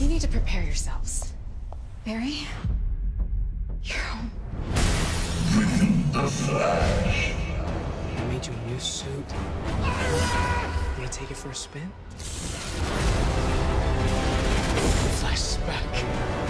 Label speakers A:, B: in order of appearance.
A: You need to prepare yourselves. Barry, you're home.
B: The Flash.
C: I made you a new suit. Wanna take it for a spin? The Flash is back.